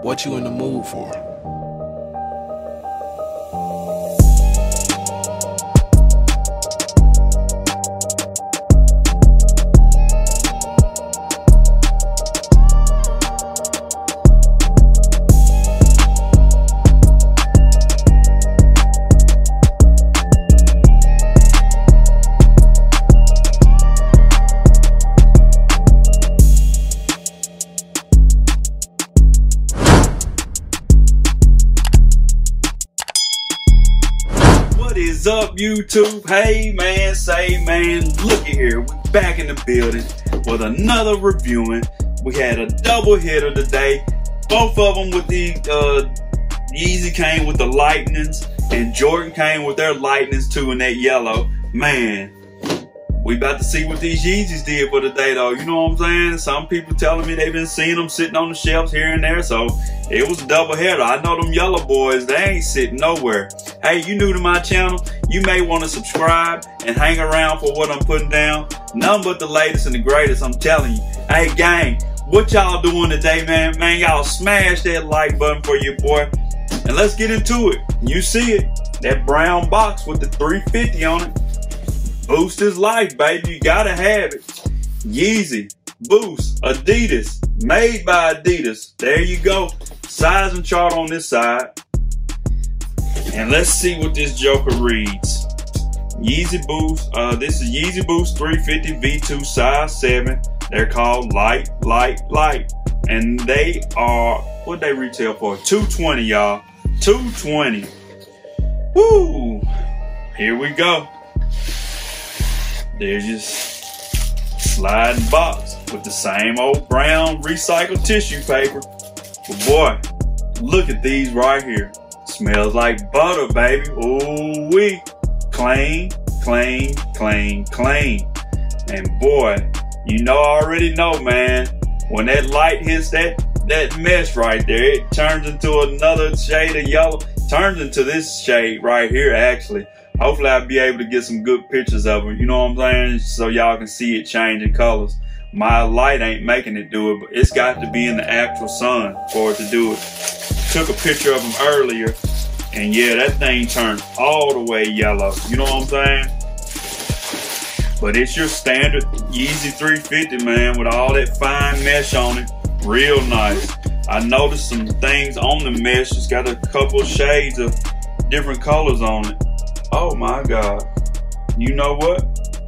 What you in the mood for? What is up, YouTube? Hey man, say man, look at here. We're back in the building with another reviewing. We had a double hitter today. Both of them with the Yeezy came with the lightnings, and Jordan came with their lightnings too in that yellow. Man, we about to see what these Yeezys did for today though. You know what I'm saying? Some people telling me they've been seeing them sitting on the shelves here and there, so it was a double header. I know them yellow boys, they ain't sitting nowhere. Hey, you new to my channel, you may want to subscribe and hang around for what I'm putting down. None but the latest and the greatest, I'm telling you. Hey gang, what y'all doing today, man? Man, y'all smash that like button for your boy. And let's get into it. You see it, that brown box with the 350 on it. Boost is life, baby. You gotta have it. Yeezy, Boost, Adidas, made by Adidas. There you go. Size and chart on this side. And let's see what this joker reads. Yeezy Boost. This is Yeezy Boost 350 V2 size 7. They're called light. And they are, what they retail for? $220, y'all. $220. Woo! Here we go. There's just sliding box with the same old brown recycled tissue paper. But boy, look at these right here. Smells like butter, baby. Ooh wee. Clean. And boy, you know, I already know, man, when that light hits that mesh right there, it turns into another shade of yellow. Turns into this shade right here, actually. Hopefully I'll be able to get some good pictures of it, you know what I'm saying? So y'all can see it changing colors. My light ain't making it do it, but it's got to be in the actual sun for it to do it. Took a picture of them earlier, and yeah, that thing turned all the way yellow. You know what I'm saying? But it's your standard Yeezy 350, man, with all that fine mesh on it. Real nice. I noticed some things on the mesh. It's got a couple shades of different colors on it. Oh my God. You know what?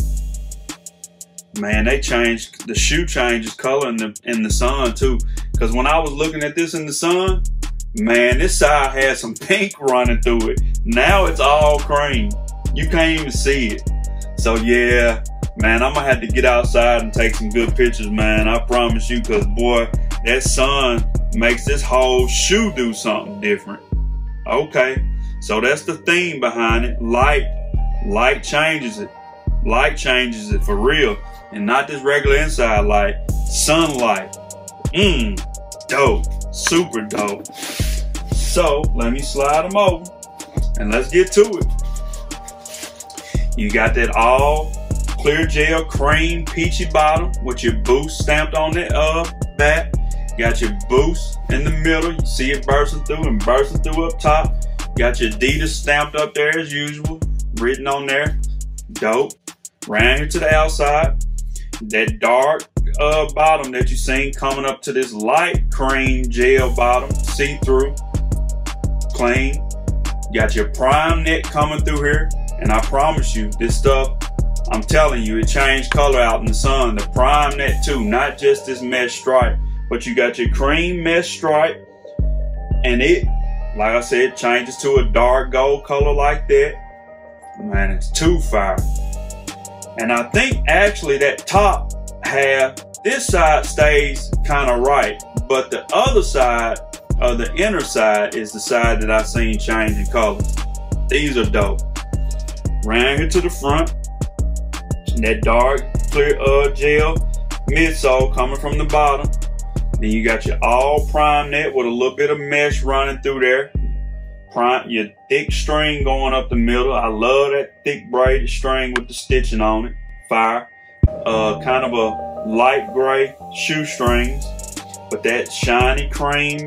Man, they changed, the shoe changes color in the sun too. Cause when I was looking at this in the sun, man, this side had some pink running through it. Now it's all cream. You can't even see it. So yeah, man, I'm gonna have to get outside and take some good pictures, man. I promise you, cause boy, that sun makes this whole shoe do something different. Okay. So that's the theme behind it. Light changes it. Light changes it for real. And not this regular inside light. Sunlight. Dope. Super dope. So let me slide them over and let's get to it. You got that all clear gel cream peachy bottom with your Boost stamped on it back. Got your Boost in the middle. You see it bursting through and bursting through up top. Got your Adidas stamped up there as usual, written on there. Dope. Round here to the outside. That dark bottom that you seen coming up to this light cream gel bottom, see-through, clean. Got your prime net coming through here. And I promise you, this stuff, I'm telling you, it changed color out in the sun. The prime net too, not just this mesh stripe, but you got your cream mesh stripe, and it, like I said, changes to a dark gold color like that. Man, it's too fire. And I think actually that top half, this side stays kind of right, but the other side, or the inner side, is the side that I seen changing colors. These are dope. Round here to the front, that dark clear gel midsole coming from the bottom. Then you got your all prime net with a little bit of mesh running through there. Your thick string going up the middle. I love that thick braided string with the stitching on it. Fire. Kind of a light gray shoestrings, but that shiny cream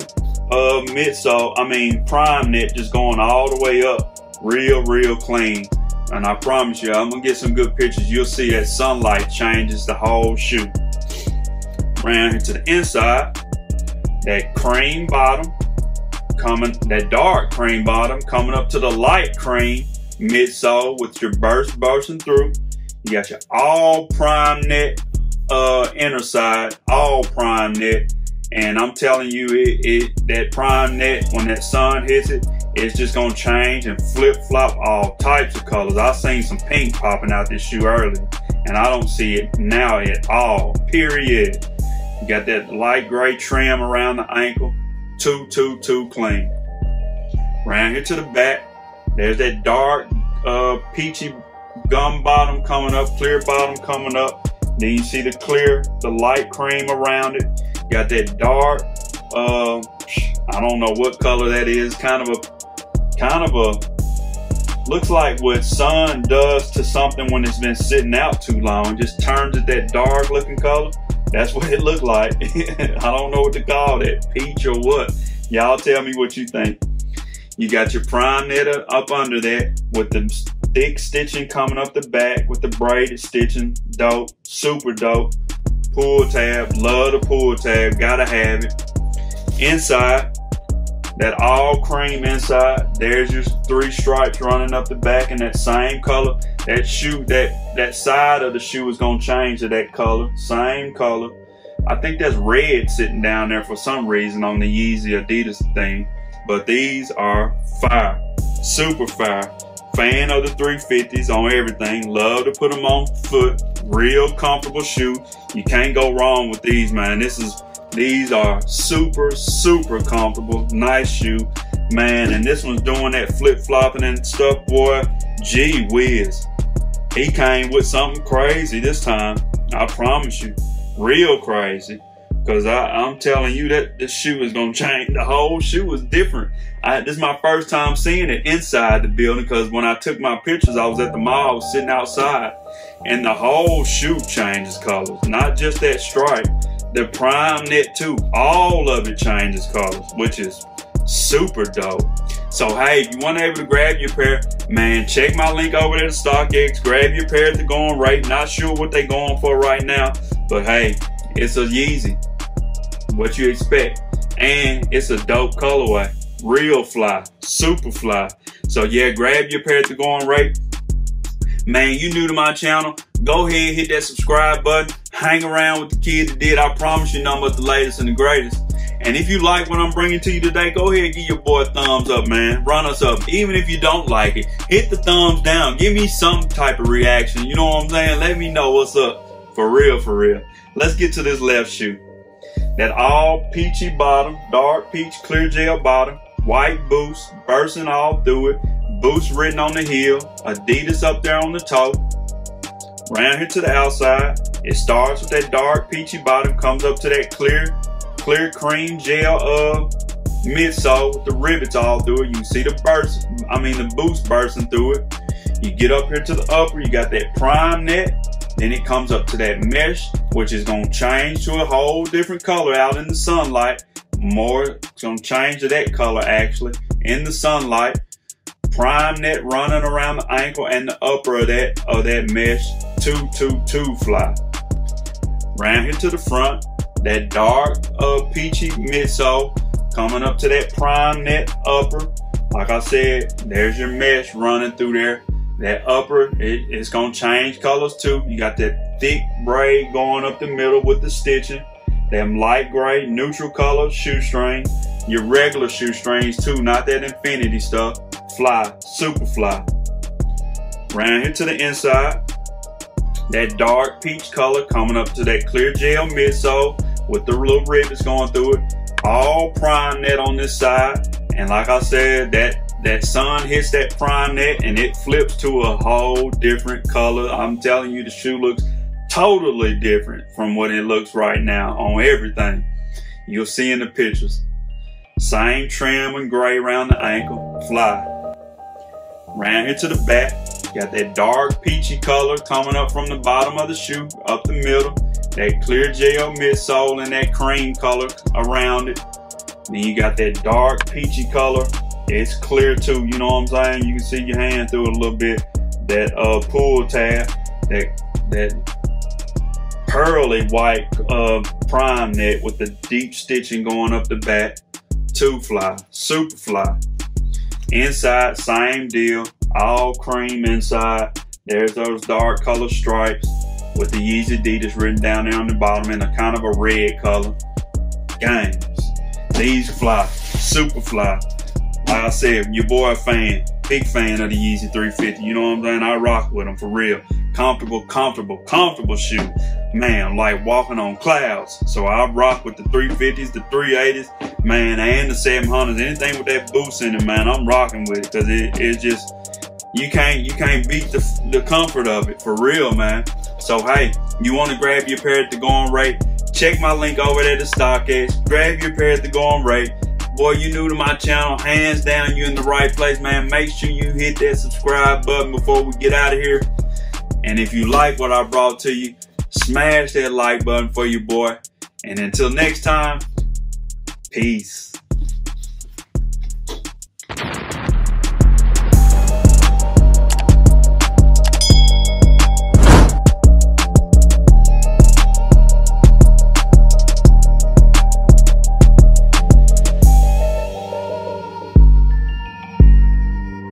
midsole, prime net just going all the way up. Real clean. And I promise you, I'm gonna get some good pictures. You'll see that sunlight changes the whole shoe. Around here to the inside, that cream bottom that dark cream bottom coming up to the light cream midsole with your burst bursting through. You got your all prime net inner side, all prime net. And I'm telling you, that prime net, when that sun hits it, it's just gonna change and flip-flop all types of colors. I seen some pink popping out this shoe earlier, and I don't see it now at all, period. You got that light gray trim around the ankle, too clean. Round here to the back, there's that dark peachy gum bottom coming up, clear bottom coming up. Then you see the light cream around it. You got that dark, I don't know what color that is, kind of a, looks like what sun does to something when it's been sitting out too long. It just turns it that dark looking color. That's what it looked like. I don't know what to call that, peach or what. Y'all tell me what you think. You got your prime net up under that with the thick stitching coming up the back with the braided stitching. Dope, super dope. Pull tab, love the pull tab, gotta have it. Inside, that all cream inside, there's your 3 stripes running up the back in that same color. That shoe, that side of the shoe is gonna change to that color, same color. I think that's red sitting down there for some reason on the Yeezy Adidas thing. But these are fire, super fire. Fan of the 350s on everything. Love to put them on foot. Real comfortable shoe. You can't go wrong with these, man. These are super comfortable. Nice shoe, man. And this one's doing that flip-flopping and stuff, boy. Gee whiz. He came with something crazy this time. I promise you. Real crazy. Because I'm telling you that this shoe is going to change. The whole shoe is different. This is my first time seeing it inside the building, because when I took my pictures, I was at the mall, I was sitting outside, and the whole shoe changes colors. Not just that stripe. The prime net too. All of it changes colors, which is super dope. So hey, if you want to able to grab your pair, man, check my link over there to StockX. Grab your pair at the going rate. Not sure what they're going for right now, but hey, it's a Yeezy. What you expect. And it's a dope colorway. Real fly. Super fly. So yeah, grab your pair at the going rate. Man, you new to my channel, go ahead, hit that subscribe button. Hang around with the kid that did. I promise you nothing but the latest and the greatest. And if you like what I'm bringing to you today, go ahead and give your boy a thumbs up, man. Run us up. Even if you don't like it, hit the thumbs down. Give me some type of reaction. You know what I'm saying? Let me know what's up. For real, for real. Let's get to this left shoe. That all peachy bottom, dark peach clear gel bottom, white boost, bursting all through it, boost written on the heel, Adidas up there on the toe. Round here to the outside, it starts with that dark peachy bottom, comes up to that clear cream gel midsole with the rivets all through it. You can see the boost bursting through it. You get up here to the upper, you got that prime net. Then it comes up to that mesh, which is going to change to a whole different color out in the sunlight. It's going to change to that color actually in the sunlight. Prime net running around the ankle and the upper of that mesh. Too fly. Round here to the front, that dark peachy midsole coming up to that prime net upper. Like I said, there's your mesh running through there. That upper, it's gonna change colors too. You got that thick braid going up the middle with the stitching. Them light gray, neutral color shoestring. Your regular shoestrings too, not that infinity stuff. Fly, super fly. Round here to the inside, that dark peach color coming up to that clear gel midsole with the little rivets going through it. All prime net on this side. And like I said, that sun hits that prime net and it flips to a whole different color. I'm telling you, the shoe looks totally different from what it looks right now on everything. You'll see in the pictures. Same trim and gray around the ankle. Fly. Round here to the back, got that dark peachy color coming up from the bottom of the shoe, up the middle. That clear gel midsole and that cream color around it. Then you got that dark peachy color. It's clear too, you know what I'm saying? You can see your hand through it a little bit. That pull tab, that pearly white prime net with the deep stitching going up the back. 2-fly, super fly. Inside, same deal, all cream inside. There's those dark color stripes with the Yeezy Adidas written down there on the bottom in a kind of a red color. Games. These fly, super fly. Like I said, your boy a fan, big fan of the Yeezy 350. You know what I'm saying? I rock with them for real. Comfortable shoe. Man, I'm like walking on clouds. So I rock with the 350s, the 380s, man, and the 700s. Anything with that boost in it, man, I'm rocking with it because it's just, you can't beat the comfort of it for real, man. So hey, you want to grab your pair at the going rate? Check my link over there to StockX. Grab your pair at the going rate. Boy, you new to my channel, hands down, you in the right place, man. Make sure you hit that subscribe button before we get out of here. And if you like what I brought to you, smash that like button for your boy. And until next time, peace.